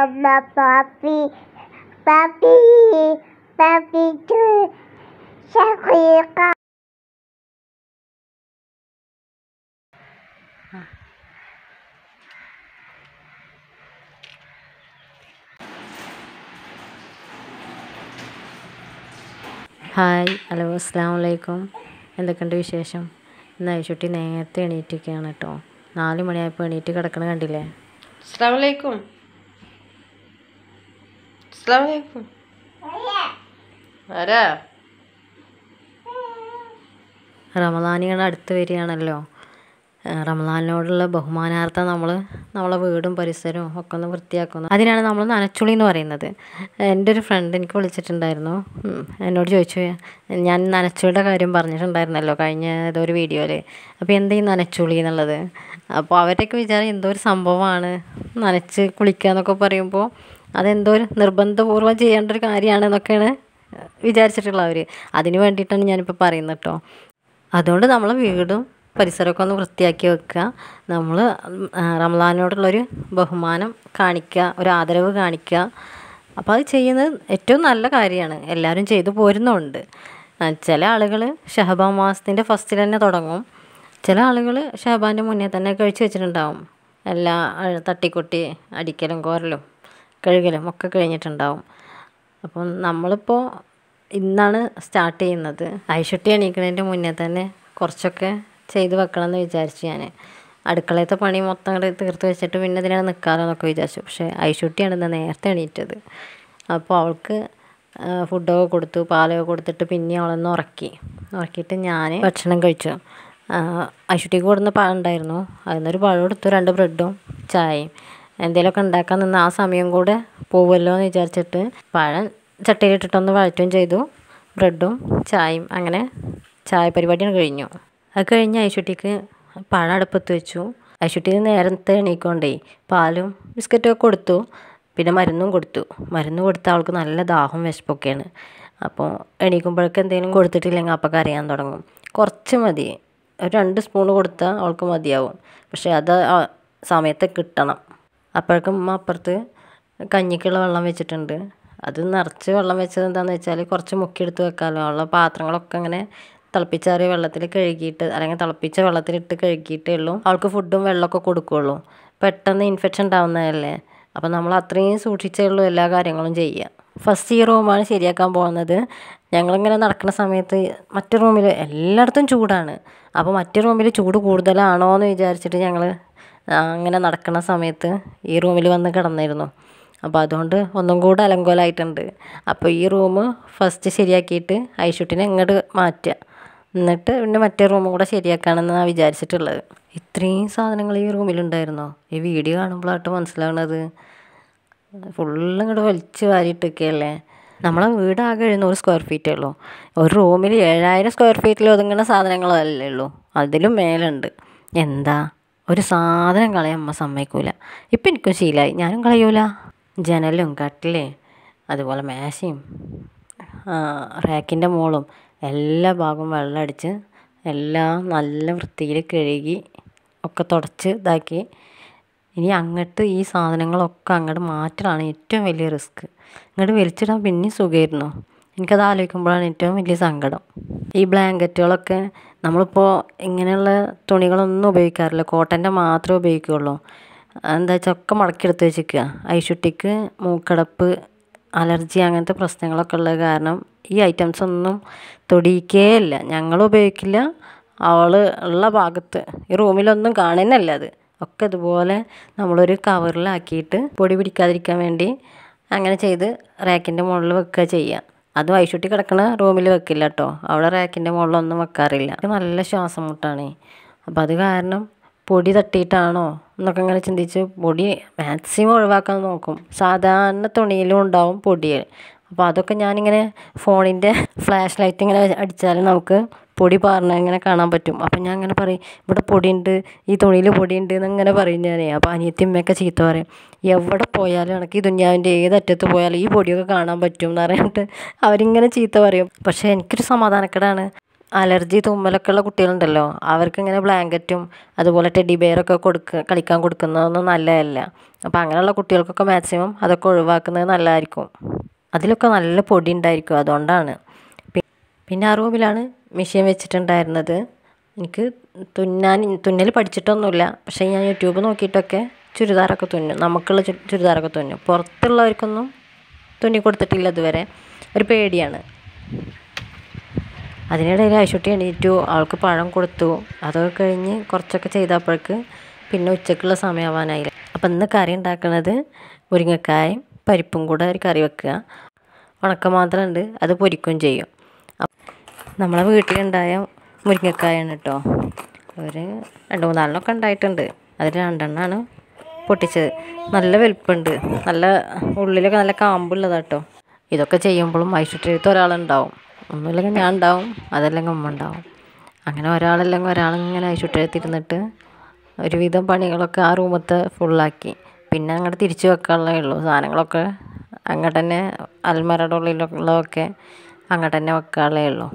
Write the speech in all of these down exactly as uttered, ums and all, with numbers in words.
Mama, papi, papi, papi tu syakirka. Hi hello അസ്സലാമു അലൈക്കും. എന്തൊക്കെയുണ്ട് വിശേഷം? ഇന്ന് ഐശുട്ടി നേരത്തെ എണീറ്റിരിക്കുകയാണ് കേട്ടോ. നാല് മണിയായപ്പോൾ എണീറ്റ് കിടക്കണ കണ്ടില്ലേ? അസ്സലാമു അലൈക്കും. അസ്സലാമു അലൈക്കും. ആരാ? റമദാനികൾ അടുത്ത് വരികയാണല്ലോ. റമദാനിനോടുള്ള ബഹുമാനാർത്ഥം നമ്മൾ നമ്മളെ വീടും പരിസരവും ഒക്കെ ഒന്ന് വൃത്തിയാക്കുന്നു. അതിനാണ് നമ്മൾ നനച്ചുളി എന്ന് പറയുന്നത്. എൻ്റെ ഒരു ഫ്രണ്ട് എനിക്ക് വിളിച്ചിട്ടുണ്ടായിരുന്നു. എന്നോട് ചോദിച്ചു, ഞാൻ നനച്ചുളിയുടെ കാര്യം പറഞ്ഞിട്ടുണ്ടായിരുന്നല്ലോ കഴിഞ്ഞ ഏതൊരു വീഡിയോയിൽ. അപ്പോൾ എന്താ ഈ നനച്ചുളി എന്നുള്ളത്? അപ്പോൾ അവരുടെയൊക്കെ വിചാരം എന്തോ ഒരു സംഭവമാണ് നനച്ച് കുളിക്കുക എന്നൊക്കെ പറയുമ്പോൾ അതെന്തോ ഒരു നിർബന്ധപൂർവ്വം ചെയ്യേണ്ട ഒരു കാര്യമാണെന്നൊക്കെയാണ് വിചാരിച്ചിട്ടുള്ളവർ. അതിന് വേണ്ടിയിട്ടാണ് ഞാനിപ്പോൾ പറയുന്നത് കേട്ടോ. അതുകൊണ്ട് നമ്മൾ വീടും പരിസരമൊക്കെ ഒന്ന് വൃത്തിയാക്കി വെക്കുക. നമ്മൾ റമദാനോടുള്ളൊരു ബഹുമാനം കാണിക്കുക, ഒരു ആദരവ് കാണിക്കുക. അപ്പോൾ അത് ചെയ്യുന്നത് ഏറ്റവും നല്ല കാര്യമാണ്. എല്ലാവരും ചെയ്തു പോരുന്നുമുണ്ട്. ചില ആളുകൾ ഷഹബാൻ മാസത്തിൻ്റെ ഫസ്റ്റിൽ തന്നെ തുടങ്ങും. ചില ആളുകൾ ഷഹബാൻ്റെ മുന്നേ തന്നെ കഴിച്ച് വെച്ചിട്ടുണ്ടാവും. എല്ലാ തട്ടിക്കൊട്ടി അടിക്കലും കോരലും കഴുകലും ഒക്കെ കഴിഞ്ഞിട്ടുണ്ടാവും. അപ്പം നമ്മളിപ്പോൾ ഇന്നാണ് സ്റ്റാർട്ട് ചെയ്യുന്നത്. ഐശുട്ടി എണീക്കുന്നതിൻ്റെ മുന്നേ തന്നെ കുറച്ചൊക്കെ ചെയ്ത് വെക്കണം എന്ന് വിചാരിച്ചു. ഞാൻ അടുക്കളയത്തെ പണി മൊത്തം അങ്ങോട്ട് തീർത്ത് വെച്ചിട്ട് പിന്നെ ഇതിനാണ് നിൽക്കാമല്ലോ എന്നൊക്കെ വിചാരിച്ചു. പക്ഷേ ഐശുട്ടിയാണ് ഇന്ന് നേരത്തെ എണീറ്റത്. അപ്പോൾ അവൾക്ക് ഫുഡൊക്കെ കൊടുത്തു, പാലൊക്കെ കൊടുത്തിട്ട് പിന്നെ അവളൊന്ന് ഉറക്കി. ഉറക്കിയിട്ട് ഞാൻ ഭക്ഷണം കഴിച്ചു. ഐശുട്ടിക്ക് കൊടുന്ന പഴം ഉണ്ടായിരുന്നു. അതിനൊരു പഴം എടുത്തു, രണ്ട് ബ്രെഡും ചായയും. എന്തെങ്കിലുമൊക്കെ ഉണ്ടാക്കാൻ നിന്ന് ആ സമയം കൂടെ പോവുമല്ലോ എന്ന് വിചാരിച്ചിട്ട് പഴം ചട്ടിയിലിട്ടിട്ടൊന്ന് വഴറ്റുകയും ചെയ്തു. ബ്രെഡും ചായയും അങ്ങനെ ചായ പരിപാടിയാണ് കഴിഞ്ഞു. അത് കഴിഞ്ഞ് ഐശുട്ടിക്ക് പഴം അടുപ്പത്ത് വെച്ചു. ഐശുട്ടി നേരത്തെ എണീക്കൊണ്ടേ പാലും ബിസ്ക്കറ്റും ഒക്കെ കൊടുത്തു. പിന്നെ മരുന്നും കൊടുത്തു. മരുന്ന് കൊടുത്താൽ അവൾക്ക് നല്ല ദാഹവും വിശപ്പൊക്കെയാണ്. അപ്പോൾ എണീക്കുമ്പോഴേക്ക് എന്തെങ്കിലും കൊടുത്തിട്ടില്ലെങ്കിൽ അപ്പം കരയാൻ തുടങ്ങും. കുറച്ച് മതി, ഒരു രണ്ട് സ്പൂൺ കൊടുത്താൽ അവൾക്ക് മതിയാവും. പക്ഷേ അത് സമയത്ത് കിട്ടണം. അപ്പോഴേക്കും ഉമ്മ അപ്പുറത്ത് കഞ്ഞിക്കുള്ള വെള്ളം വെച്ചിട്ടുണ്ട്. അത് നിറച്ച് വെള്ളം വെച്ചത് എന്താണെന്ന് വെച്ചാൽ കുറച്ച് മുക്കിയെടുത്ത് വെക്കാമല്ലോ. ഉള്ള പാത്രങ്ങളൊക്കെ അങ്ങനെ തിളപ്പിച്ചാറിയ വെള്ളത്തിൽ കഴുകിയിട്ട് അല്ലെങ്കിൽ തിളപ്പിച്ച വെള്ളത്തിലിട്ട് കഴുകിയിട്ടേ ഉള്ളൂ അവൾക്ക് ഫുഡും വെള്ളമൊക്കെ കൊടുക്കുകയുള്ളൂ. പെട്ടെന്ന് ഇൻഫെക്ഷൻ ഉണ്ടാവുന്നതല്ലേ. അപ്പോൾ നമ്മൾ അത്രയും സൂക്ഷിച്ചേ ഉള്ളൂ എല്ലാ കാര്യങ്ങളും ചെയ്യുക. ഫസ്റ്റ് ഈ റൂമാണ് ശരിയാക്കാൻ പോകുന്നത്. ഞങ്ങളിങ്ങനെ നടക്കുന്ന സമയത്ത് മറ്റു റൂമിൽ എല്ലായിടത്തും ചൂടാണ്. അപ്പോൾ മറ്റു റൂമിൽ ചൂട് കൂടുതലാണോ എന്ന് വിചാരിച്ചിട്ട് ഞങ്ങൾ അങ്ങനെ നടക്കുന്ന സമയത്ത് ഈ റൂമിൽ വന്ന് കിടന്നിരുന്നു. അപ്പോൾ അതുകൊണ്ട് ഒന്നും കൂടെ അലങ്കോലമായിട്ടുണ്ട്. അപ്പോൾ ഈ റൂം ഫസ്റ്റ് ശരിയാക്കിയിട്ട് ഐശുട്ടിനെ ഇങ്ങോട്ട് മാറ്റുക, എന്നിട്ട് പിന്നെ മറ്റേ റൂമും കൂടെ ശരിയാക്കാണെന്നാണ് വിചാരിച്ചിട്ടുള്ളത്. ഇത്രയും സാധനങ്ങൾ ഈ റൂമിലുണ്ടായിരുന്നോ? ഈ വീഡിയോ കാണുമ്പോഴായിട്ട് മനസ്സിലാവുന്നത്. ഫുള്ള് ഇങ്ങോട്ട് വലിച്ച് വാരിയിട്ടൊക്കെയല്ലേ. നമ്മളെ വീട് ആകെ എഴുന്നൂറ് സ്ക്വയർ ഫീറ്റേ ഉള്ളൂ. ഒരു റൂമിൽ ഏഴായിരം സ്ക്വയർ ഫീറ്റിൽ ഒതുങ്ങുന്ന സാധനങ്ങളല്ലേ ഉള്ളൂ. അതിലും മേലുണ്ട്. എന്താ ഒരു സാധനം കളയാൻ അമ്മ സമ്മതിക്കൂല. ഇപ്പം എനിക്കും ശീലമായി, ഞാനും കളയൂല. ജനലും കട്ടിലേ അതുപോലെ മേശയും റാക്കിൻ്റെ മുകളും എല്ലാ ഭാഗവും വെള്ളമടിച്ച് എല്ലാം നല്ല വൃത്തിയിൽ കഴുകി ഒക്കെ തുടച്ച് ഇതാക്കി. ഇനി അങ്ങോട്ട് ഈ സാധനങ്ങളൊക്കെ അങ്ങോട്ട് മാറ്റലാണ് ഏറ്റവും വലിയ റിസ്ക്. ഇങ്ങോട്ട് വലിച്ചിടാൻ പിന്നെയും സുഖമായിരുന്നു. എനിക്കത് ആലോചിക്കുമ്പോഴാണ് ഏറ്റവും വലിയ സങ്കടം. ഈ ബ്ലാങ്കറ്റുകളൊക്കെ നമ്മളിപ്പോൾ ഇങ്ങനെയുള്ള തുണികളൊന്നും ഉപയോഗിക്കാറില്ല, കോട്ടൻ്റെ മാത്രമേ ഉപയോഗിക്കുകയുള്ളൂ. എന്താ വെച്ചാൽ ഒക്കെ മടക്കിയെടുത്ത് വെച്ചിരിക്കുക. ഐശുട്ടിക്ക് മൂക്കടപ്പ്, അലർജി അങ്ങനത്തെ പ്രശ്നങ്ങളൊക്കെ ഉള്ളത് കാരണം ഈ ഐറ്റംസ് ഒന്നും തൊടിയിക്കേ ഇല്ല. ഞങ്ങൾ ഉപയോഗിക്കില്ല. അവൾ ഉള്ള ഭാഗത്ത് ഈ റൂമിലൊന്നും കാണുന്നല്ല. അത് ഒക്കെ ഇതുപോലെ നമ്മളൊരു കവറിലാക്കിയിട്ട് പൊടി പിടിക്കാതിരിക്കാൻ വേണ്ടി അങ്ങനെ ചെയ്ത് റാക്കിൻ്റെ മുകളിൽ വെക്കുക ചെയ്യുക. അതും ഐശുട്ടി കിടക്കണ റൂമിൽ വെക്കില്ല കേട്ടോ. അവിടെ റാക്കിൻ്റെ മുകളിലൊന്നും വെക്കാറില്ല. നല്ല ശ്വാസം മുട്ടാണ്. അപ്പം അത് കാരണം പൊടി തട്ടിയിട്ടാണോ എന്നൊക്കെ ഇങ്ങനെ ചിന്തിച്ച് പൊടി മാക്സിമം ഒഴിവാക്കാൻ നോക്കും. സാധാരണ തുണിയിലും ഉണ്ടാവും പൊടി. അപ്പോൾ അതൊക്കെ ഞാനിങ്ങനെ ഫോണിൻ്റെ ഫ്ലാഷ് ലൈറ്റ് ഇങ്ങനെ അടിച്ചാൽ നമുക്ക് പൊടി പാർന്ന് ഇങ്ങനെ കാണാൻ പറ്റും. അപ്പം ഞാൻ ഇങ്ങനെ പറയും, ഇവിടെ പൊടിയുണ്ട്, ഈ തുണിയിൽ പൊടിയുണ്ട് എന്നിങ്ങനെ പറയും ഞാൻ. അപ്പോൾ അനിയത്തിയമ്മയൊക്കെ ചീത്ത പറയും, എവിടെ പോയാലും എനിക്ക് ഈ ദുനിയാവിൻ്റെ ഏതറ്റത്ത് പോയാലും ഈ പൊടിയൊക്കെ കാണാൻ പറ്റും എന്ന് പറഞ്ഞിട്ട് അവരിങ്ങനെ ചീത്ത പറയും. പക്ഷേ എനിക്കൊരു സമാധാനക്കേടാണ്. അലർജി തുമ്മലൊക്കെ ഉള്ള കുട്ടികളുണ്ടല്ലോ, അവർക്ക് ഇങ്ങനെ ബ്ലാങ്കറ്റും അതുപോലെ ടെഡി ബെയറൊക്കെ കൊടുക്കുക കളിക്കാൻ കൊടുക്കുന്നതൊന്നും നല്ലതല്ല. അപ്പോൾ അങ്ങനെയുള്ള കുട്ടികൾക്കൊക്കെ മാക്സിമം അതൊക്കെ ഒഴിവാക്കുന്നത് നല്ലതായിരിക്കും. അതിലൊക്കെ നല്ല പൊടി ഉണ്ടായിരിക്കും, അതുകൊണ്ടാണ്. പിന്നെ ആ റൂമിലാണ് മെഷീൻ വെച്ചിട്ടുണ്ടായിരുന്നത്. എനിക്ക് തുന്നാൻ തുന്നൽ പഠിച്ചിട്ടൊന്നുമില്ല, പക്ഷേ ഞാൻ യൂട്യൂബ് നോക്കിയിട്ടൊക്കെ ചുരിദാറൊക്കെ തുന്നും. നമുക്കുള്ള ചു ചുരിദാറൊക്കെ തുന്നും. പുറത്തുള്ളവർക്കൊന്നും തുന്നി കൊടുത്തിട്ടില്ല ഇതുവരെ, ഒരു പേടിയാണ്. അതിനിടയിൽ ഐശുട്ടി എണീറ്റു, അവൾക്ക് പഴം കൊടുത്തു. അതൊക്കെ കഴിഞ്ഞ് കുറച്ചൊക്കെ ചെയ്തപ്പോഴേക്ക് പിന്നെ ഉച്ചക്കുള്ള സമയമാവാനായില്ല. അപ്പം ഇന്ന് കറി ഉണ്ടാക്കുന്നത് മുരിങ്ങക്കായും പരിപ്പും കൂടെ ഒരു കറി വെക്കുക. ഉണക്ക മാത്രം ഉണ്ട്, അത് പൊരിക്കുകയും ചെയ്യും. നമ്മളെ വീട്ടിലുണ്ടായ മുരിങ്ങക്കായാണ് കേട്ടോ. ഒരു രണ്ട് മൂന്നാലിനൊക്കെ ഉണ്ടായിട്ടുണ്ട്. അതിൽ രണ്ടെണ്ണമാണ് പൊട്ടിച്ചത്. നല്ല വലുപ്പമുണ്ട്, നല്ല ഉള്ളിലൊക്കെ നല്ല കാമ്പുള്ളതാട്ടോ. ഇതൊക്കെ ചെയ്യുമ്പോഴും ഐശുട്ടിയടുത്ത് ഒരാളുണ്ടാവും. ഒന്നുമില്ലെങ്കിൽ ഞാൻ ഉണ്ടാവും, അതല്ലെങ്കിൽ ഉമ്മ ഉണ്ടാവും. അങ്ങനെ ഒരാളല്ലെങ്കിൽ ഒരാളിങ്ങനെ ഐശുട്ടിയടുത്തിരുന്നിട്ട് ഒരുവിധം പണികളൊക്കെ ആ റൂമത്തെ ഫുള്ളാക്കി. പിന്നെ അങ്ങോട്ട് തിരിച്ചു വെക്കാനുള്ളതേ ഉള്ളൂ. സാധനങ്ങളൊക്കെ അങ്ങോട്ട് തന്നെ അൽമറയുടെ ഉള്ളിലുള്ളതൊക്കെ അങ്ങോട്ട് തന്നെ വെക്കാനുള്ളതേ ഉള്ളൂ.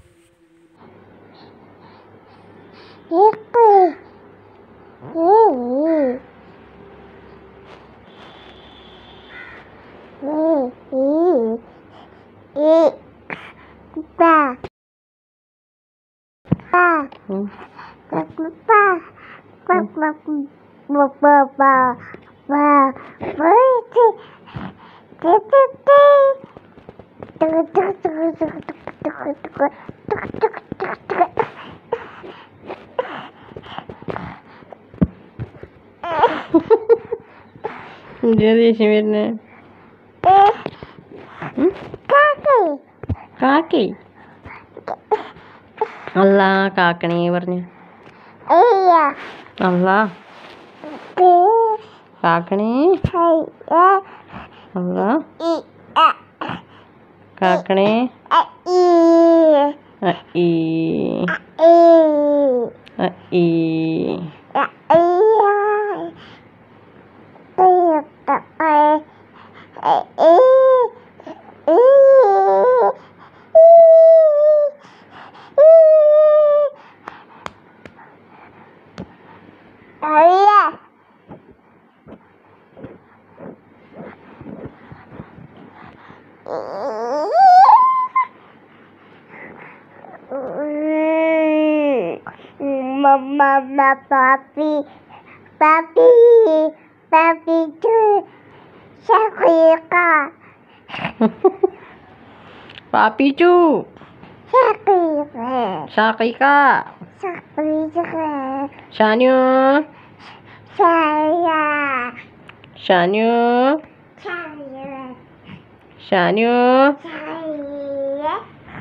ദേഷ്യം വരുന്നേ കാക്കി അല്ല കാക്കണേ പറഞ്ഞു. അല്ല കാക്കണേ അല്ല കാക്കണേ ഈ ഈ Mama, papi, papi, papi tu, Syakika, papi cu, Syakika, Syakika, Syakika, Shanyu, saya, Shanyu, saya, Shanyu. saya.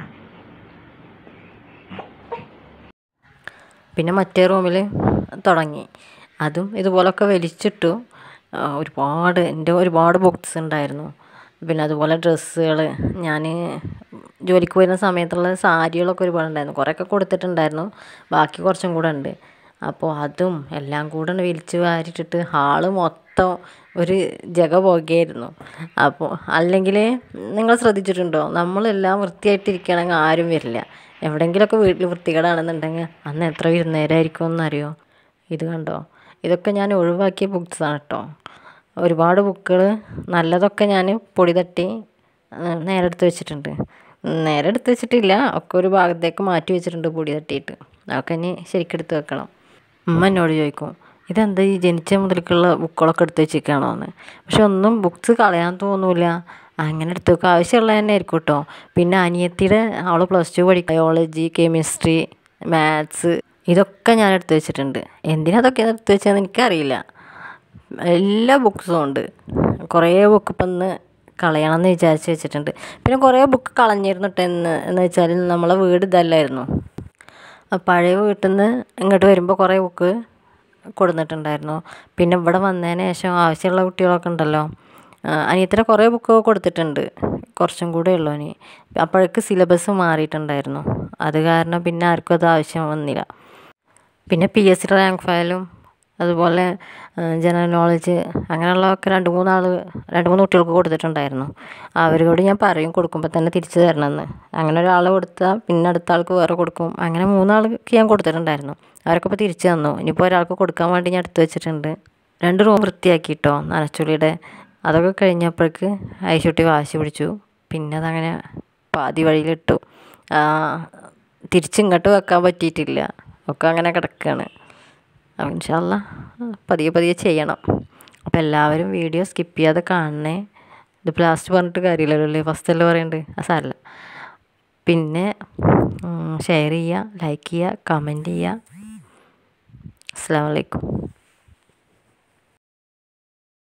പിന്നെ മറ്റേ റൂമിൽ തുടങ്ങി. അതും ഇതുപോലൊക്കെ വലിച്ചിട്ടു. ഒരുപാട് എൻ്റെ ഒരുപാട് ബുക്സ് ഉണ്ടായിരുന്നു. പിന്നെ അതുപോലെ ഡ്രസ്സുകൾ, ഞാൻ ജോലിക്ക് വരുന്ന സമയത്തുള്ള സാരികളൊക്കെ ഒരുപാടുണ്ടായിരുന്നു. കുറേയൊക്കെ കൊടുത്തിട്ടുണ്ടായിരുന്നു, ബാക്കി കുറച്ചും കൂടെ ഉണ്ട്. അപ്പോൾ അതും എല്ലാം കൂടെ വലിച്ച് വാരിട്ടിട്ട് ഹാള് മൊത്തം ഒരു ജഗ പോകുകയായിരുന്നു. അപ്പോൾ അല്ലെങ്കിൽ നിങ്ങൾ ശ്രദ്ധിച്ചിട്ടുണ്ടോ, നമ്മളെല്ലാം വൃത്തിയായിട്ടിരിക്കുകയാണെങ്കിൽ ആരും വരില്ല. എവിടെയെങ്കിലുമൊക്കെ വീട്ടിൽ വൃത്തികേടാണെന്നുണ്ടെങ്കിൽ അന്ന് എത്ര വിരുന്നേരമായിരിക്കും എന്നറിയോ. ഇത് കണ്ടോ, ഇതൊക്കെ ഞാൻ ഒഴിവാക്കിയ ബുക്സാണ് കേട്ടോ. ഒരുപാട് ബുക്കുകൾ നല്ലതൊക്കെ ഞാൻ പൊടി തട്ടി നേരെ എടുത്ത് വെച്ചിട്ടുണ്ട്. നേരെ എടുത്ത് വെച്ചിട്ടില്ല, ഒക്കെ ഒരു ഭാഗത്തേക്ക് മാറ്റി വെച്ചിട്ടുണ്ട് പൊടി തട്ടിയിട്ട്. അതൊക്കെ ഇനി ശരിക്കെടുത്ത് വെക്കണം. ഉമ്മ എന്നോട് ചോദിക്കും, ഇതെന്താ ഈ ജനിച്ച മുതൽക്കുള്ള ബുക്കുകളൊക്കെ എടുത്ത് വെച്ചിരിക്കുകയാണോ എന്ന്. പക്ഷെ ഒന്നും ബുക്സ് കളയാൻ തോന്നില്ല, അങ്ങനെ എടുത്ത് വെക്കുക. ആവശ്യമുള്ളത് തന്നെ ആയിരിക്കും കേട്ടോ. പിന്നെ അനിയത്തിയുടെ അവൾ പ്ലസ് ടു പഠിക്കുക, ബയോളജി, കെമിസ്ട്രി, മാത്സ്, ഇതൊക്കെ ഞാൻ എടുത്ത് വെച്ചിട്ടുണ്ട്. എന്തിനാ അതൊക്കെ എടുത്ത് വെച്ചതെന്ന് എനിക്കറിയില്ല. എല്ലാ ബുക്സും ഉണ്ട്. കുറേ ബുക്ക് ഇപ്പം ഇന്ന് കളയണം എന്ന് വിചാരിച്ച് വെച്ചിട്ടുണ്ട്. പിന്നെ കുറേ ബുക്ക് കളഞ്ഞിരുന്നു കേട്ടോ. എന്ന് എന്ന് വെച്ചാൽ നമ്മളെ വീട് ഇതല്ലായിരുന്നു. പഴയ വീട്ടിൽ നിന്ന് ഇങ്ങോട്ട് വരുമ്പോൾ കുറേ ബുക്ക് കൊടുത്തിട്ടുണ്ടായിരുന്നു. പിന്നെ ഇവിടെ വന്നതിന് ശേഷം ആവശ്യമുള്ള കുട്ടികളൊക്കെ ഉണ്ടല്ലോ, അനിയത്തിൻ്റെ കുറേ ബുക്ക് കൊടുത്തിട്ടുണ്ട്, കുറച്ചും കൂടെ ഉള്ളൂ ഇനി. അപ്പോഴേക്ക് സിലബസ് മാറിയിട്ടുണ്ടായിരുന്നു, അത് കാരണം പിന്നെ ആർക്കും അത് ആവശ്യം വന്നില്ല. പിന്നെ പി എസ് സി റാങ്ക് ഫയലും അതുപോലെ ജനറൽ നോളജ് അങ്ങനെയുള്ളതൊക്കെ രണ്ട് മൂന്നാൾ രണ്ട് മൂന്ന് കുട്ടികൾക്ക് കൊടുത്തിട്ടുണ്ടായിരുന്നു. അവരോട് ഞാൻ പറയും കൊടുക്കുമ്പോൾ തന്നെ തിരിച്ചു തരണമെന്ന്. അങ്ങനെ ഒരാൾ കൊടുത്താൽ പിന്നെ അടുത്ത ആൾക്ക് വേറെ കൊടുക്കും. അങ്ങനെ മൂന്നാൾക്ക് ഞാൻ കൊടുത്തിട്ടുണ്ടായിരുന്നു. അവരൊക്കെ ഇപ്പോൾ തിരിച്ചു തന്നു. ഇനിയിപ്പോൾ ഒരാൾക്ക് കൊടുക്കാൻ വേണ്ടി ഞാൻ എടുത്തു വെച്ചിട്ടുണ്ട്. രണ്ട് റൂം വൃത്തിയാക്കിയിട്ടോ നനച്ചുള്ളിയുടെ. അതൊക്കെ കഴിഞ്ഞപ്പോഴേക്ക് ഐശുട്ടി വാശി പിടിച്ചു. പിന്നെ അതങ്ങനെ പാതി വഴിയിലിട്ടു. തിരിച്ചിങ്ങോട്ട് വെക്കാൻ പറ്റിയിട്ടില്ല. ഒക്കെ അങ്ങനെ കിടക്കുകയാണ്. അപ്പോൾ ഇൻഷാ അല്ലാ പതിയെ പതിയെ ചെയ്യണം. അപ്പോൾ എല്ലാവരും വീഡിയോ സ്കിപ്പ് ചെയ്യാതെ കാണണേ. ഇതിപ്പോൾ ലാസ്റ്റ് പറഞ്ഞിട്ട് കാര്യമില്ലല്ലോ അല്ലേ, ഫസ്റ്റ് അല്ലേ പറയണ്ട്, ആ സാരമില്ല. പിന്നെ ഷെയർ ചെയ്യുക, ലൈക്ക് ചെയ്യുക, കമൻറ്റ് ചെയ്യുക. അസ്സലാമു അലൈക്കും.